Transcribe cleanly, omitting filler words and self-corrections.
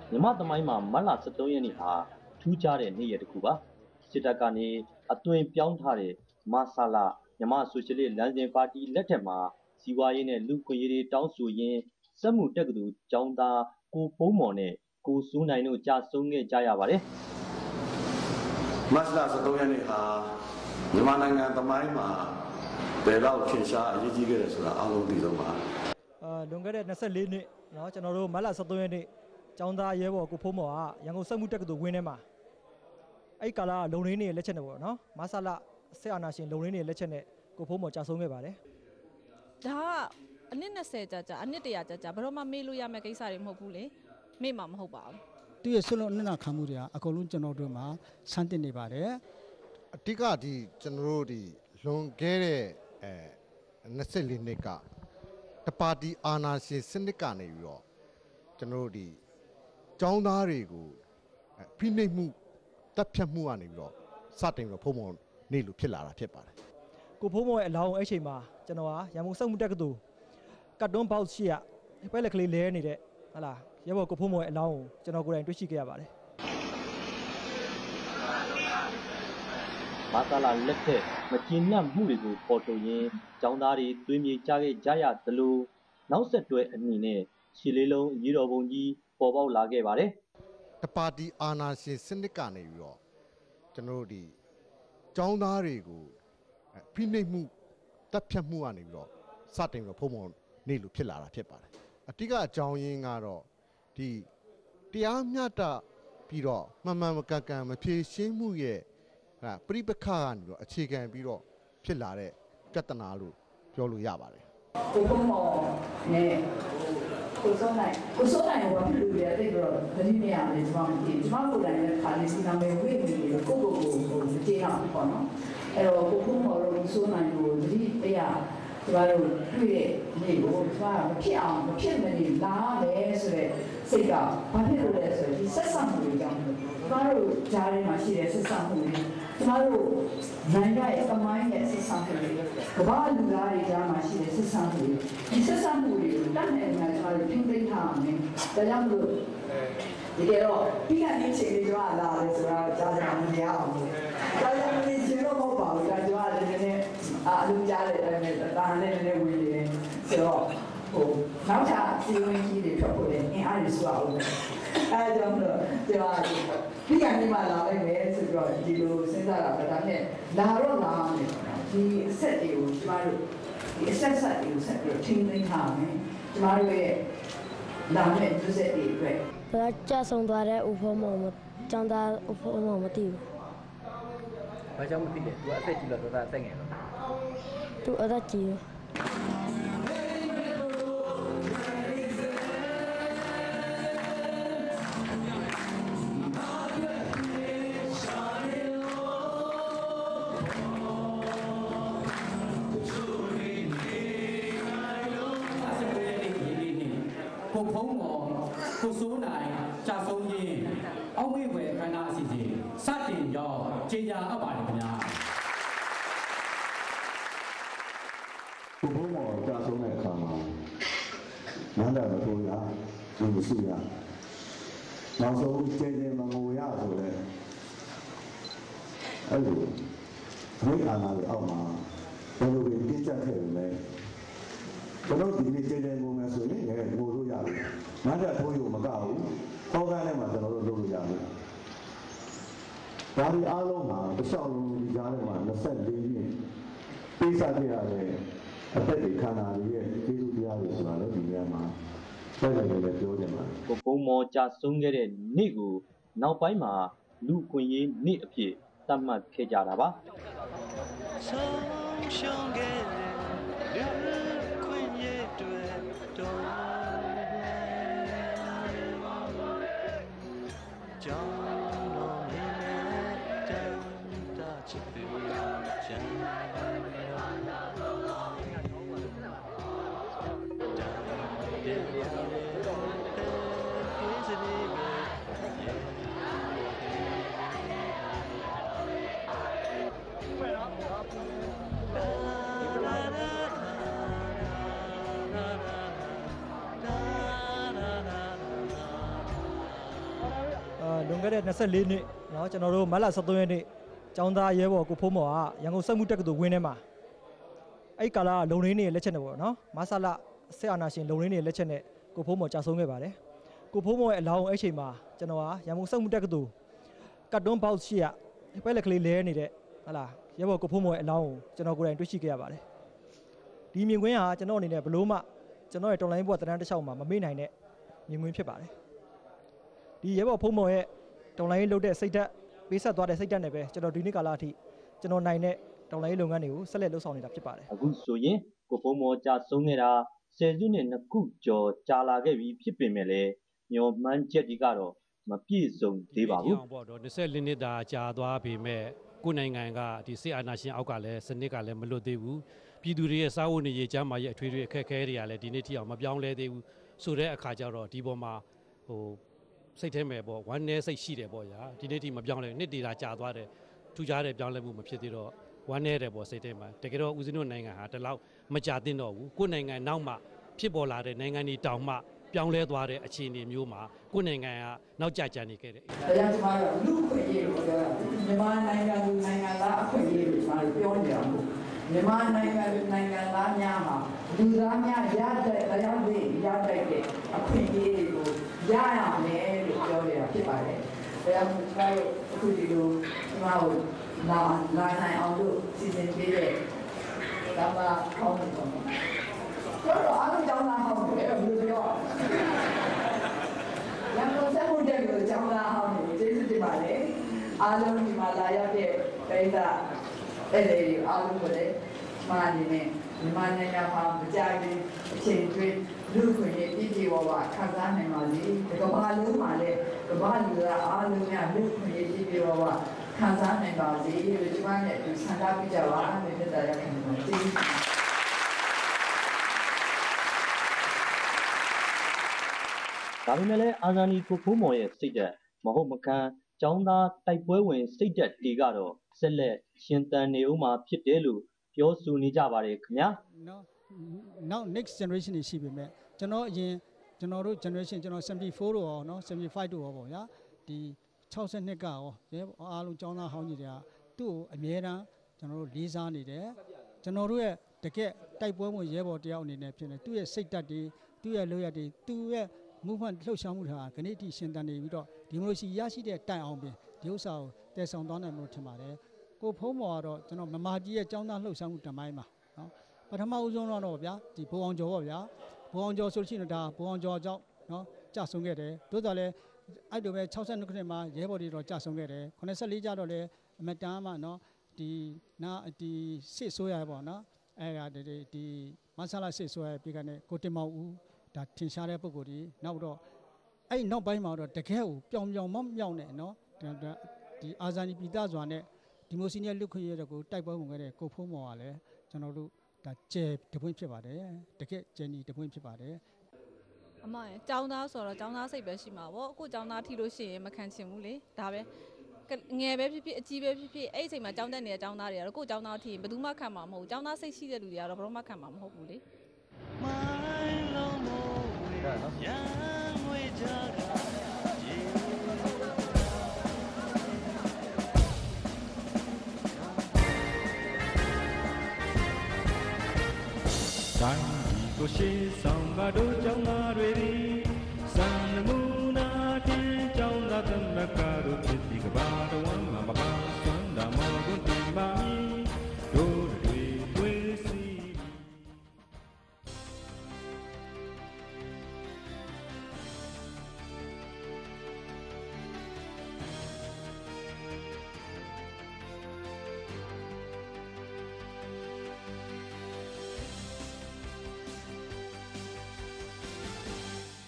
မြမသမိုင်းမှာမတ်လ13ရက်နေ့ဟာထူးခြားတဲ့နေ့ရက်တစ်ခုပါစစ်တပ်ကနေအသွင်ပြောင်းထားတဲ့မဆလာမြမဆိုရှယ်လစ်လမ်းစဉ်ပါတီလက်ထက်မှာစီးပွားရေးနဲ့လူ့ခွင့်ရေးတွေတောင်းဆိုရင်းစက်မှုတက္ကသိုလ်ကျောင်းသားကိုဖုံးမော်နဲ့ကိုစိုးနိုင်တို့ကြာဆုံးခဲ့ကြရပါတယ်မတ်လ13ရက်နေ့ဟာမြန်မာနိုင်ငံသမိုင်းမှာဘယ်တော့ထင်ရှားအရေးကြီးခဲ့တယ်ဆိုတာအားလုံးသိဆုံးပါလွန်ခဲ့တဲ့24နှစ်เนาะကျွန်တော်တို့မတ်လ13ရက်နေ့ကျောင်းသားရဲဘော်ကိုဖုံးမော်ကရန်ကုန်စက်မှုတက္ကသိုလ်ဝင်းထဲမှာအဲ့ကာလလုံရင်းနေလက်ချက်နဲ့ပေါ့နော်မဆလာဆက်အာနာရှင်လုံရင်းနေလက်ချက်နဲ့ကိုဖုံးမော်ကြာဆုံးခဲ့ပါတယ်ဒါကအနည်း20ကြာအနည်း100ကြာဘယ်တော့မှမေးလို့ရမယ့်ကိစ္စတွေမဟုတ်ဘူးလေမေ့မှာမဟုတ်ပါဘူးသူရဲ့ဆွလုံးအနစ်နာခံမှုတွေကအကုန်လုံးကျွန်တော်တို့မှာစမ်းတင်နေပါတယ်အတိကဒီကျွန်တော်တို့ဒီလွန်ခဲ့တဲ့24နှစ်ကတပါတီအာဏာရှင်စနစ်ကနေပြီးတော့ကျွန်တော်တို့ဒီကျောင်းသားတွေကိုဖိနှိပ်မှုတပ်ဖြတ်မှုကနေပြီးတော့စတင်ပြီးတော့ဖုံးမော်နေလို့ဖြစ်လာတာဖြစ်ပါတယ်ကိုဖုံးမော်ရဲ့အလောင်းအဲ့ချိန်မှာကျွန်တော်ကရန်ကုန်စက်မှုတက္ကသိုလ်ကတ်တွန်းဘောက်ရှိရပဲလက်ကလေးလဲနေတဲ့ဟလာရဲဘော်ကိုဖုံးမော်ရဲ့အလောင်းကိုကျွန်တော်ကိုယ်တိုင်တွေ့ရှိခဲ့ရပါတယ်မဆလာလက်ထက်မကျဉ်းနှံ့မှုတွေကိုပေါ်ထုတ်ရင်းကျောင်းသားတွေသွေးမြေကျခဲ့ကြရသလိုနောက်ဆက်တွဲအမည်နဲ့ရှီလေးလုံးရေတော်ပုံကြီးပေါ်ပေါက်လာခဲ့ပါတယ်တပါတီအာဏာရှင်စနစ်ကနေပြီးတော့ကျွန်တော်တို့ဒီကျောင်းသားတွေကိုဖိနှိပ်မှုတပ်ဖြတ်မှုကနေပြီးတော့စတင်ပြီးတော့ဖုံးမော်နေလို့ဖြစ်လာတာဖြစ်ပါတယ်အတိကအကြောင်းရင်းကတော့ဒီတရားမျှတပြီးတော့မှန်မှန်ကန်ကန်မဖြေရှင်းမှုရဲ့ပြိပခါကနေတော့အခြေခံပြီးတော့ဖြစ်လာတဲ့ပြဿနာလို့ပြောလို့ရပါတယ်ကိုဖုံးမော်နဲ့ကိုစိုးနိုင်ကိုဘာဖြစ်လို့လဲတဲ့တော့ဗတိမရလေကျွန်တော်ကိုယ်တိုင်လည်းခါလေးစီနာမဲဝေးပြီးကိုမကျေနပ်ဘူးပေါ့နော်အဲ့တော့ကိုဖုံးမော်တို့ကိုစိုးနိုင်ကိုဗတိတရားကျွန်တော်တို့တွေ့တဲ့နေ့ကိုကျွန်တော်မဖြစ်အောင်မဖြစ်မနေလာမယ်ဆိုတဲ့စိတ်ကဘာဖြစ်လို့လဲဆိုတော့ဒီဆက်ဆံမှုတွေကြောင့်ကျွန်တော်တို့ကြားထဲမှာရှိတဲ့ဆက်ဆံမှုတွေကျွန်တော်တို့နိုင်ငံရဲ့သမိုင်းရဲ့ဆက်ဆံမှုတွေကမ္ဘာလူသားတွေကြားမှာရှိတဲ့ဆက်ဆံမှုတွေဒီဆက်ဆံမှုတွေကိုတတ်နိုင်မှကျွန်တော်တို့ထိန်းသိမ်းထားအောင်။ဒါကြောင့်မို့ဒီကတော့ပြီးကနေချိန်လေးကြွားလာတယ်ဆိုတော့ကြားကြမရအောင်။ဒါကြောင့်ဒီချိန်တော့မဟုတ်ပါဘူး။ဒါကြွားတယ်နည်းနည်းအလုံးကြားတဲ့အတိုင်းနဲ့တာနဲ့နည်းနည်းဝင်နေတယ်ဆိုတော့နောက်ထပ်စီဝင်ကြီးတွေထွက်ဖို့လည်းအင်အားရဆိုအောင်။အဲကြောင့်မို့ကျွန်တော်ပြီးကနေမှလာလိုက်မယ်ဆိုတော့ဒီလိုစဉ်းစားတာပဲဒါနဲ့လာတော့လာမယ်ဒီအဆက်တွေကိုကျမတို့ဒီအဆက်တွေကိုဆက်ပြီးထိန်းသိမ်းထားမယ်ကျမတို့ရဲ့လာမယ့်သူစက်တွေအတွက်ဒါကြဆုံသွားတဲ့ဥဖုံးမော်ကျောင်းသားဥဖုံးမော်မသိဘူးဘာကြောင့်မသိလဲ तू အသက်ကြီးလို့တော့အသက်ငယ်တော့ तू အသက်ကြီးကိုဖုံးမော်ကိုစိုးနိုင်ကြာဆုံးရင်အောက်မေ့ွယ်ခန္ဓာအစီအစဉ်စတင်ရောက်ကြေညာအပ်ပါတယ်ခင်ဗျာကိုဖုံးမော်ကြာဆုံးတဲ့အခါမှာနန္ဒမထိုးရလူမရှိရနောက်ဆုံးကျဲကျဲမငိုရဆိုတဲ့အဲ့လိုမိအာနာတွေအောက်မှာဘယ်လိုပဲပြည့်ကျက်ခဲ့ပြီလဲကျွန်တော်ဒီနေ့ကျဲကျဲငိုမယ်ဆိုရင်ငိုလို့ရတယ်နန္ဒထိုးရုံမကဘူးဟောကန်းထဲမှာကျွန်တော်တို့လုပ်လို့ရတယ်ဒါဒီအားလုံးမှာတစ်လျှောက်လုံးဒီကြားထဲမှာ24နှစ်ပေးစားပြရတဲ့အသက်တွေခန္ဓာတွေရဲ့ကျေးဇူးတရားတွေဆိုတာလည်းဒီနေရာမှာဆက်လက်လည်းပြောကြမှာကိုဖုံးမော်ကြာဆုံးခဲ့တဲ့နေ့ကိုနောက်ပိုင်းမှာလူခွင့်ရေးနေ့အဖြစ်သတ်မှတ်ခဲ့ကြတာပါဆုံးရှုံးခဲ့တဲ့လူခွင့်ရေးတွေတော့ကြောင်းတော်နေနဲ့တန်တာချစ်သူချမ်းခဲ့တဲ့24နှစ်เนาะကျွန်တော်တို့မတ်လ23ရက်နေ့ကျောင်းသားရဲဘော်ကိုဖိုးမော်ကရန်ကုန်စက်မှုတက္ကသိုလ်ဝင်းထဲမှာအဲ့ကာလလုံရင်းတွေလက်ချက်နဲ့ပေါ့နော်မဆလာဆက်အာနာရှင်လုံရင်းတွေလက်ချက်နဲ့ကိုဖိုးမော်ကြာဆုံးခဲ့ပါတယ်ကိုဖိုးမော်ရဲ့အလောင်းအဲ့ချိန်မှာကျွန်တော်ဟာရန်ကုန်စက်မှုတက္ကသိုလ်ကတ်တွန်းဘောက်ရှိရပဲလက်ကလေးလဲနေတဲ့ဟလာရဲဘော်ကိုဖိုးမော်ရဲ့အလောင်းကိုကျွန်တော်ကိုယ်တိုင်တွေ့ရှိခဲ့ရပါတယ်ဒီမြင်ကွင်းဟာကျွန်တော်အနေနဲ့ဘလို့မှကျွန်တော်ရဲ့တော်လိုင်းဘုရားတန်းတစ်လျှောက်မှာမမေ့နိုင်တဲ့မြင်ကွင်းဖြစ်ပါတယ်ဒီရဲဘော်ဖိုးမော်ရဲ့တော်လိုင်းလှုပ်တဲ့စိတ်ဓာတ်ပေးဆက်သွားတဲ့စိတ်ဓာတ်နဲ့ပဲကျွန်တော်ဒီနေ့ကာလအထိကျွန်တော်နိုင်တဲ့တော်လိုင်းလုပ်ငန်းတွေကိုဆက်လက်လုပ်ဆောင်နေတာဖြစ်ပါတယ်အခုဆိုရင်ကိုဖိုးမော်ကြာဆုံးခဲ့တာ10စုနဲ့2ခုကျော်ကြာလာခဲ့ပြီဖြစ်ပေမဲ့လည်းမျော်မှန်းချက်ဒီကတော့မပြည့်စုံသေးပါဘူးပေါ့တော့24နှစ်တာကြာသွားပြီမဲ့ကိုနိုင်ငံကဒီစစ်အာဏာရှင်အောက်ကလည်းစနစ်ကလည်းမလွတ်သေးဘူးပြည်သူတွေရဲ့စားဝတ်နေရေးကျန်းမာရေးအထွေထွေအခက်အခဲတွေကလည်းဒီနေ့ထိအောင်မပြောင်းလဲသေးဘူးဆိုတဲ့အခါကျတော့ဒီပေါ်မှာဟိုစိတ်ထဲမဲ့ပေါ့ဝမ်းနည်းစိတ်ရှိတယ်ပေါ့ညာဒီနေ့ထိမပြောင်းလဲနှစ်တည်တာကြာသွားတယ်ထူးခြားတဲ့ပြောင်းလဲမှုမဖြစ်သေးတော့ဝမ်းနည်းတယ်ပေါ့စိတ်ထဲမှာတကယ်တော့ဦးဇင်းတို့နိုင်ငံဟာတလောက်မကြသင့်တော့ဘူးကိုနိုင်ငံနောက်မှဖြစ်ပေါ်လာတဲ့နိုင်ငံတွေတောင်မှပြောင်းလဲသွားတဲ့အခြေအနေမျိုးမှာကိုနိုင်ငံကနောက်ကျကျနေခဲ့တယ်။ဒါကြောင့်ကျွန်တော်တို့လူ့ခွင့်ရေးကိုပြောတာမြန်မာနိုင်ငံလူနိုင်ငံသားအခွင့်အရေးကိုကျွန်တော်ပြောနေအောင်မြန်မာနိုင်ငံလူနိုင်ငံသားများမှာလူသားများရတဲ့တရားတွေရတဲ့အခွင့်အရေးတွေကိုရရမယ်လို့ပြောနေတာဖြစ်ပါတယ်။ဒါကြောင့်ကျွန်တော်တို့အခုဒီလိုကျွန်တော်တို့လာနိုင်အောင်လို့စီစဉ်ပေးတဲ့ဒါမှကောင်းတယ်ပေါ့နော်။ကျွန်တော်အားလုံးကြောင်းလာအောင်လည်းဘယ်လိုပြောရန်ကုန်စက်မှုတက်ကိုကျောင်းသားအောင်နေကျေးဇူးတင်ပါတယ်အားလုံးဒီမှာလာရောက်တဲ့ပရိသတ်အဲ့ဒီအားလုံးကိုလည်းမာနေနဲ့မြန်မာနိုင်ငံမှာမကြခင်အချိန်တွင်းလူ့ခွင့်ရေးပြည်ပြည်ဝဝခံစားနိုင်ပါစေဒီကမ္ဘာလုံးမှာလည်းကမ္ဘာလူသားအားလုံးများလူ့ခွင့်ရေးပြည်ပြည်ဝဝခံစားနိုင်ပါစေလို့ဒီမှာနဲ့ဒီဆန္ဒပြကြပါမယ်မြတ်တရားခံပါကျေးဇူးဒါပေမဲ့လည်းအာဇာနည်ကိုဖိုးမော်ရဲ့စိတ်ဓာတ်မဟုတ်မခံကျောင်းသားတိုက်ပွဲဝင်စိတ်ဓာတ်တွေကတော့ဆက်လက်ရှင်သန်နေဦးမှာဖြစ်တယ်လို့ပြောဆိုနေကြပါတယ်ခင်ဗျာနောက် next generation တွေရှိပေမဲ့ကျွန်တော်အရင်ကျွန်တော်တို့ generation ကျွန်တော်74တို့ရောเนาะ75တို့ရောပေါ့ဗျာဒီ62ကရောရဲအားလုံးကျောင်းသားဟောင်းကြီးတွေကသူ့ကိုအမြဲတမ်းကျွန်တော်တို့လေးစားနေတယ်ကျွန်တော်တို့ရဲ့တကယ်တိုက်ပွဲဝင်ရဲဘော်တယောက်အနေနဲ့ဖြစ်နေသူ့ရဲ့စိတ်ဓာတ်တွေသူ့ရဲ့လုပ်ရတွေသူ့ရဲ့movement လှုပ်ရှားမှုဟာခဏတိရှင်သန်နေပြီးတော့ဒီမိုကရေစီရရှိတဲ့တိုင်အောင်ပြင်ဒီဥစ္စာကိုတည်ဆောင်သွားနိုင်လို့ထင်ပါတယ်ကိုဖုံးမော်ကတော့ကျွန်တော်မမာကြီးရဲ့ကျောင်းသားလှုပ်ရှားမှုတမိုင်းမှာနော်ပထမဦးဆုံးတော့ဗျာဒီဘုံအောင်ကျော်ပေါ့ဗျာဘုံအောင်ကျော်ဆိုလို့ရှိရင်ဒါဘုံအောင်ကျော်အကြောင်းနော်ကြာဆုံးခဲ့တယ်သို့တော်လည်းအဲ့လိုပဲ62ခုနှစ်မှာရဲဘော်တွေတော့ကြာဆုံးခဲ့တယ်84ကျတော့လည်းအမတန်မှနော်ဒီစစ်ဆိုးရပေါ့နော်အဲ့ဒါဒီမဆလာစစ်ဆိုးရပြီးကနေကိုတင်မောင်ဦးဒါထင်ရှားတဲ့ပုံကိုယ်ဒီနောက်တော့အဲ့နောက်ပိုင်းမှာတော့တကယ်ကိုပြောင်မမြောက်နဲ့နော်ဒီအာဇာနည်ပြည်သားစွာနဲ့ဒီမိုစီနီယာလူခွင့်ရတဲ့ကိုတိုက်ပွဲဝင်ခဲ့တဲ့ကိုဖုံးမော်ကလည်းကျွန်တော်တို့ဒါကျဲတပွင့်ဖြစ်ပါတယ်တကယ်ကျဲနီတပွင့်ဖြစ်ပါတယ်အမရဲ့ကျောင်းသားဆိုတော့ကျောင်းသားစိတ်ပဲရှိမှာပေါ့အခုကျောင်းသားထီလို့ရှိရင်မခံချင်ဘူးလေဒါပဲငယ်ပဲဖြစ်ဖြစ်အကြီးပဲဖြစ်ဖြစ်အဲ့ဒီအချိန်မှာကျောင်းတက်နေတဲ့ကျောင်းသားတွေကတော့ကိုကျောင်းသားထီရင်ဘယ်သူမှခံမှာမဟုတ်ဘူးကျောင်းသားစိတ်ရှိတဲ့လူတွေကတော့ဘယ်တော့မှခံမှာမဟုတ်ဘူးလေတိုင်းဒီကိုရှေးဆောင်ကတို့ကျောင်းသားတွေ